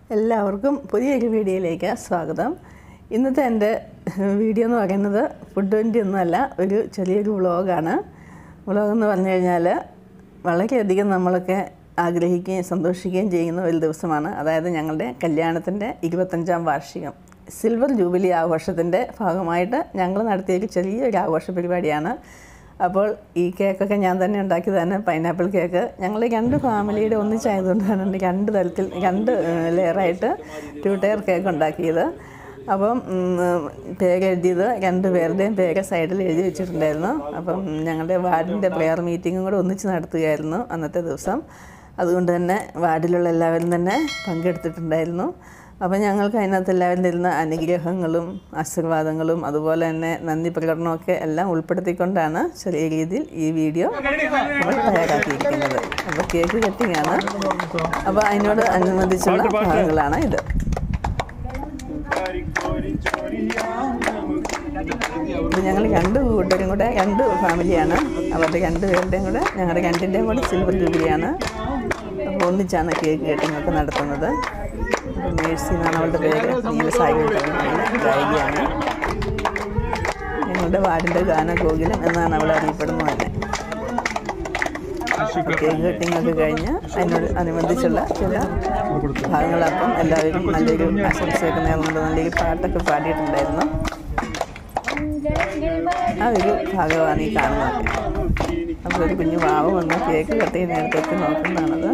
എല്ലാവർക്കും പുതിയൊരു വീഡിയോയിലേക്ക് സ്വാഗതം. ഇന്നത്തെ എൻ്റെ വീഡിയോ എന്ന് പറയുന്നത് ഫുഡ് ട്വൻ്റി ഒന്നുമല്ല, ഒരു ചെറിയൊരു വ്ളോഗാണ്. വ്ളോഗെന്ന് പറഞ്ഞു കഴിഞ്ഞാൽ വളരെയധികം നമ്മളൊക്കെ ആഗ്രഹിക്കുകയും സന്തോഷിക്കുകയും ചെയ്യുന്ന ഒരു ദിവസമാണ്. അതായത് ഞങ്ങളുടെ കല്യാണത്തിൻ്റെ 25ാം വാർഷികം, സിൽവർ ജൂബിലി ആഘോഷത്തിൻ്റെ ഭാഗമായിട്ട് ഞങ്ങൾ നടത്തിയൊരു ചെറിയൊരു ആഘോഷ പരിപാടിയാണ്. അപ്പോൾ ഈ കേക്കൊക്കെ ഞാൻ തന്നെ ഉണ്ടാക്കിയതാണ്, പൈനാപ്പിൾ കേക്ക്. ഞങ്ങൾ രണ്ട് ഫാമിലിയുടെ ഒന്നിച്ചായതുകൊണ്ടാണ് രണ്ട് ലെയറായിട്ട് 2 ടയർ കേക്ക് ഉണ്ടാക്കിയത്. അപ്പം പേരെഴുതിയത് 2 പേരുടെയും പേര് സൈഡിൽ എഴുതി വെച്ചിട്ടുണ്ടായിരുന്നു. അപ്പം ഞങ്ങളുടെ വാർഡിൻ്റെ പ്രെയർ മീറ്റിങ്ങും കൂടെ ഒന്നിച്ച് നടത്തുകയായിരുന്നു അന്നത്തെ ദിവസം. അതുകൊണ്ട് തന്നെ വാർഡിലുള്ള എല്ലാവരും തന്നെ പങ്കെടുത്തിട്ടുണ്ടായിരുന്നു. അപ്പോൾ ഞങ്ങൾക്ക് അതിനകത്ത് എല്ലാവരും തരുന്ന അനുഗ്രഹങ്ങളും ആശീർവാദങ്ങളും അതുപോലെ തന്നെ നന്ദി പ്രകടനമൊക്കെ എല്ലാം ഉൾപ്പെടുത്തിക്കൊണ്ടാണ് ചെറിയ രീതിയിൽ ഈ വീഡിയോ നമ്മൾ തയ്യാറാക്കിയിരിക്കുന്നത്. അപ്പോൾ കേക്ക് കട്ടിങ്ങാണ്. അപ്പോൾ അതിനോട് അനുബന്ധിച്ചുള്ള ഭാഗങ്ങളാണ് ഇത്. ഞങ്ങൾ 2 കൂട്ടരും കൂടെ 2 ഫാമിലിയാണ്. അവരുടെ 2 പേരുടെയും കൂടെ ഞങ്ങളുടെ 2ൻ്റെയും കൂടെ സിൽവർ ജൂബിലിയാണ്. അപ്പോൾ ഒന്നിച്ചാണ് കേക്ക് കട്ടിങ്ങൊക്കെ നടത്തുന്നത്. മേഴ്സി എന്നാണ് അവളുടെ പേര്. ഗായികയാണ്. ഞങ്ങളുടെ വാർഡിൻ്റെ ഗാനകോകിലം എന്നാണ് അവൾ അറിയപ്പെടുന്നത് തന്നെ. കേക്ക് കട്ടിങ്ങൊക്കെ കഴിഞ്ഞ് അതിനോട് അനുബന്ധിച്ചുള്ള ചില ഭാഗങ്ങളപ്പം എല്ലാവരും നല്ലൊരു ആശംസയൊക്കെ നേർന്നുകൊണ്ട് നല്ലൊരു പാട്ടൊക്കെ പാടിയിട്ടുണ്ടായിരുന്നു. ആ ഒരു ഭാഗമാണ് ഈ കാണുന്നത്. അപ്പോൾ ഒരു കുഞ്ഞു വാവ് വന്ന് കേക്ക് കട്ട് ചെയ്യുന്നിടത്തേക്ക് നോക്കുന്നതാണത്.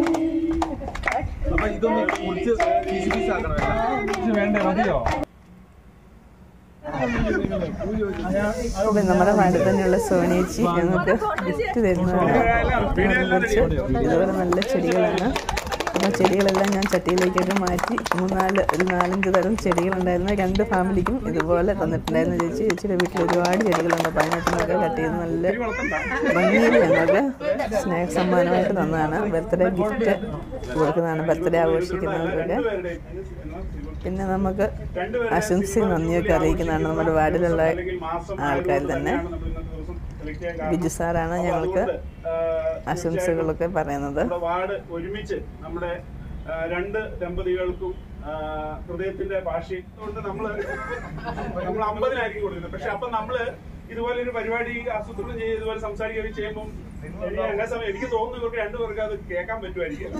അപ്പം നമ്മുടെ വാർഡിൽ തന്നെയുള്ള സോണിയേച്ചി ഞങ്ങൾക്ക് ഗിഫ്റ്റ് തരുന്നതാണ്. ഇതുപോലെ നല്ല ചെടികളാണ്. അപ്പോൾ ചെടികളെല്ലാം ഞാൻ ചട്ടിയിലേക്കൊക്കെ മാറ്റി 4-5 തരം ചെടികളുണ്ടായിരുന്നു. 2 ഫാമിലിക്കും ഇതുപോലെ തന്നിട്ടുണ്ടായിരുന്നു. ചേച്ചിയുടെ വീട്ടിൽ ഒരുപാട് ചെടികളുണ്ട്. അപ്പോൾ അതിനകത്തൊക്കെ കട്ട് ചെയ്ത് നല്ല ഭംഗിയിൽ ഞങ്ങൾക്ക് സ്നേഹ സമ്മാനമായിട്ട് തന്നതാണ്. ബർത്ത്ഡേ ഗിഫ്റ്റ് കൊടുക്കുന്നതാണ് ബർത്ത്ഡേ ആഘോഷിക്കുന്നവർക്കൊക്കെ. പിന്നെ നമുക്ക് ആശംസയും നന്ദിയൊക്കെ അറിയിക്കുന്നതാണ് നമ്മുടെ വാർഡിലുള്ള ആൾക്കാർ തന്നെ. ബിജു സാറാണ് ഞങ്ങൾക്ക് ആശംസകളൊക്കെ പറയുന്നത്. വാർഡ് ഒരുമിച്ച് നമ്മുടെ 2 ദമ്പതികൾക്കും ഹൃദയത്തിന്റെ ഭാഷയുണ്ട്. നമ്മൾ 50-നായിരിക്കും കൊടുക്കുന്നത്. പക്ഷെ അപ്പൊ നമ്മള് ഇതുപോലെ ഒരു പരിപാടി ആസൂത്രണം ചെയ്ത് ഇതുപോലെ സംസാരിക്കുകയൊക്കെ ചെയ്യുമ്പോൾ എനിക്ക് തോന്നുന്നു ഇവർക്ക് 2 പേർക്ക് അത് കേൾക്കാൻ പറ്റുമായിരിക്കും.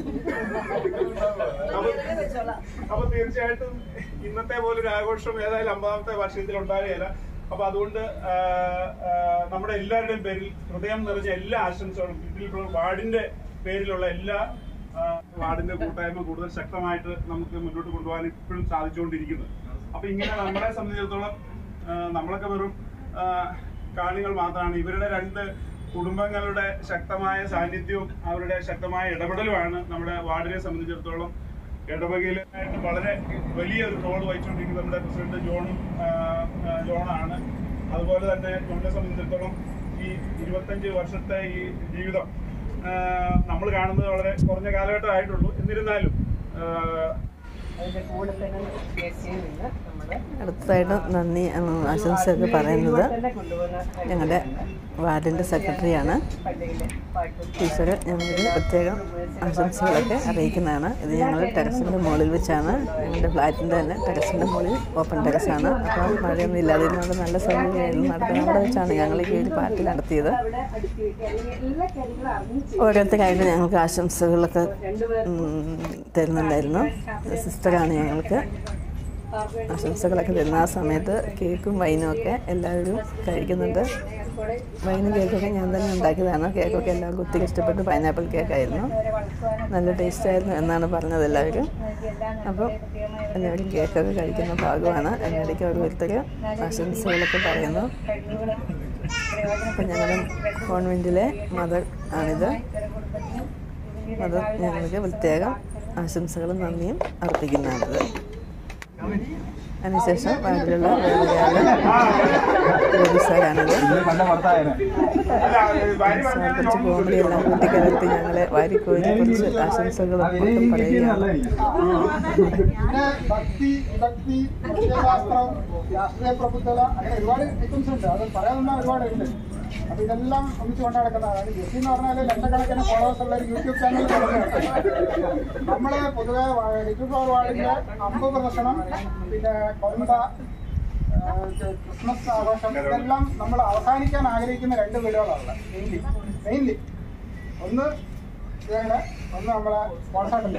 അപ്പൊ തീർച്ചയായിട്ടും ഇന്നത്തെ പോലൊരു ആഘോഷം ഏതായാലും 50ാമത്തെ വാർഷികത്തിൽ ഉണ്ടാകുകയില്ല. അപ്പൊ അതുകൊണ്ട് നമ്മുടെ എല്ലാവരുടെയും പേരിൽ ഹൃദയം നിറഞ്ഞ എല്ലാ ആശംസകളും വാർഡിന്റെ പേരിലുള്ള എല്ലാ വാർഡിന്റെ കൂട്ടായ്മ കൂടുതൽ ശക്തമായിട്ട് നമുക്ക് മുന്നോട്ട് കൊണ്ടുപോകാൻ ഇപ്പോഴും സാധിച്ചുകൊണ്ടിരിക്കുന്നത്. അപ്പൊ ഇങ്ങനെ നമ്മളെ സംബന്ധിച്ചിടത്തോളം നമ്മളൊക്കെ വെറും കാണികൾ മാത്രമാണ്. ഇവരുടെ 2 കുടുംബങ്ങളുടെ ശക്തമായ സാന്നിധ്യവും അവരുടെ ശക്തമായ ഇടപെടലുമാണ് നമ്മുടെ വാർഡിനെ സംബന്ധിച്ചിടത്തോളം ഇടവകയിലായിട്ട് വളരെ വലിയൊരു റോൾ വഹിച്ചുകൊണ്ടിരിക്കുന്നത് നമ്മുടെ പ്രസിഡന്റ് ജോണാണ്. അതുപോലെ തന്നെ ജോണിനെ സംബന്ധിച്ചിടത്തോളം ഈ 25 വർഷത്തെ ഈ ജീവിതം നമ്മൾ കാണുന്നത് വളരെ കുറഞ്ഞ കാലഘട്ടമായിട്ടുള്ളൂ. എന്നിരുന്നാലും അടുത്തതായിട്ട് നന്ദി ആശംസയൊക്കെ പറയുന്നത് ഞങ്ങളുടെ വാർഡിൻ്റെ സെക്രട്ടറിയാണ്. ടീച്ചർ ഞങ്ങൾക്ക് പ്രത്യേകം ആശംസകളൊക്കെ അറിയിക്കുന്നതാണ്. ഇത് ഞങ്ങൾ ടെറസിൻ്റെ മുകളിൽ വെച്ചാണ്, ഞങ്ങളുടെ ഫ്ലാറ്റിൻ്റെ തന്നെ ടെറസിൻ്റെ മുകളിൽ ഓപ്പൺ ടെറസാണ്. അപ്പോൾ മഴയൊന്നും ഇല്ലാതിരുന്നത് നല്ല സൗകര്യമായിരുന്നു. നടക്കുന്നത് അവിടെ വെച്ചാണ് ഞങ്ങൾ ഈ ഒരു പാർട്ടി നടത്തിയത്. ഓരോരുത്തരായിട്ട് ഞങ്ങൾക്ക് ആശംസകളൊക്കെ തരുന്നുണ്ടായിരുന്നു. സിസ്റ്ററാണ് ഞങ്ങൾക്ക് ആശംസകളൊക്കെ തരുന്ന. ആ സമയത്ത് കേക്കും വൈനും ഒക്കെ എല്ലാവരും കഴിക്കുന്നുണ്ട്. വൈനും കേക്കൊക്കെ ഞാൻ തന്നെ ഉണ്ടാക്കിയതാണ്. കേക്കൊക്കെ എല്ലാവർക്കും ഒത്തിരി ഇഷ്ടപ്പെട്ടു. പൈനാപ്പിൾ കേക്കായിരുന്നു, നല്ല ടേസ്റ്റായിരുന്നു എന്നാണ് പറഞ്ഞത് എല്ലാവരും. അപ്പം എല്ലാവരും കേക്കൊക്കെ കഴിക്കുന്ന ഭാഗമാണ്. അതിനിടയ്ക്ക് ഓരോരുത്തർ ആശംസകളൊക്കെ പറയുന്നു. അപ്പം ഞങ്ങളുടെ കോൺവെൻറ്റിലെ മദർ ആണിത്. മദർ ഞങ്ങൾക്ക് പ്രത്യേകം ആശംസകളും നന്ദിയും അർപ്പിക്കുന്നതാണിത്. അതിനുശേഷം വാർഡിലുള്ള സാറാണിത്. കുറച്ച് കോമഡി എല്ലാം കൂട്ടിക്കലർത്തി ഞങ്ങളെ വാരിക്കോരി കുറച്ച് ആശംസകളും ഒക്കെ പറയുകയാണ്. അപ്പൊ ഇതെല്ലാം ഒന്നിച്ച് കൊണ്ടു നടക്കുന്നതാണ്. ജെസ്സി എന്ന് പറഞ്ഞാൽ ലക്ഷക്കണക്കിന് ഫോളോവേഴ്സ് ഉള്ള ഒരു യൂട്യൂബ് ചാനൽ നമ്മള് പൊതുവെ ലിറ്റിൽ ഫ്ലവർ വാർഡിന്റെ അമ്പ് പ്രദർശനം, പിന്നെ കൊന്ത, ക്രിസ്മസ് ആഘോഷം, ഇതെല്ലാം നമ്മൾ അവസാനിക്കാൻ ആഗ്രഹിക്കുന്ന 2 വീടുകളാണ് മെയിൻലി. ഒന്ന് ഇതാണ്, ഒന്ന് നമ്മളെ വാട്സാപ്പിന്റെ.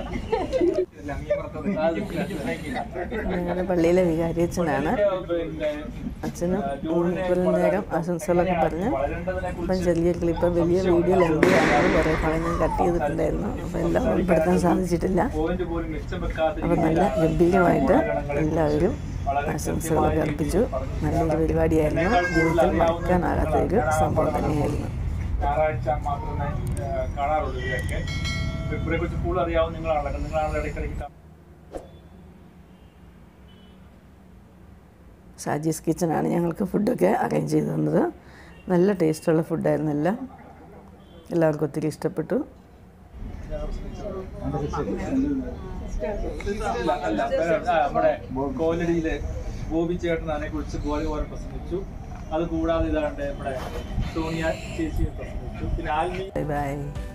ഞങ്ങളുടെ പള്ളിയിലെ വികാരിയച്ഛനാണ്. അച്ഛനും നേരം ആശംസകളൊക്കെ പറഞ്ഞ് അപ്പം ചെറിയ ക്ലിപ്പ് വലിയ വീഡിയോ ലെങ്തിയാണ്, കുറേ ഭാഗം ഞാൻ കട്ട് ചെയ്തിട്ടുണ്ടായിരുന്നു. അപ്പം എല്ലാം ഉൾപ്പെടുത്താൻ സാധിച്ചിട്ടില്ല. അപ്പം നല്ല ഗംഭീരമായിട്ട് എല്ലാവരും ആശംസകളൊക്കെ അർപ്പിച്ചു. നല്ലൊരു പരിപാടിയായിരുന്നു. ജീവിതത്തിൽ മറക്കാനാകാത്തൊരു സംഭവം തന്നെയായിരുന്നു. ഞായറാഴ്ച മാത്രമേ കാണാറുള്ളൂ. ഇവരൊക്കെ ഇവരെ കുറിച്ച് കൂടുതൽ അറിയാവുന്ന നിങ്ങളാണല്ലോ ഇടയ്ക്കിടയ്ക്ക്. ഷാജീസ് കിച്ചനാണ് ഞങ്ങൾക്ക് ഫുഡൊക്കെ അറേഞ്ച് ചെയ്ത് തന്നത്. നല്ല ടേസ്റ്റുള്ള ഫുഡായിരുന്നു. എല്ലാവർക്കും ഒത്തിരി ഇഷ്ടപ്പെട്ടു. നമ്മുടെ കോലടിയിലെ ബോബി ചേട്ടൻ അതിനെ കുറിച്ച് പോലെ പ്രസംഗിച്ചു. അത് കൂടാതെ ഇതാണ്ട് നമ്മുടെ സോണിയ ചേച്ചിയെ പ്രസംഗിച്ചു. പിന്നെ ആൽമി. Bye bye.